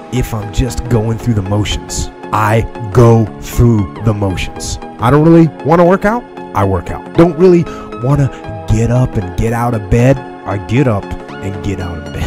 if I'm just going through the motions. I go through the motions. I don't really want to work out. I work out. Don't really want to get up and get out of bed. I get up and get out of bed.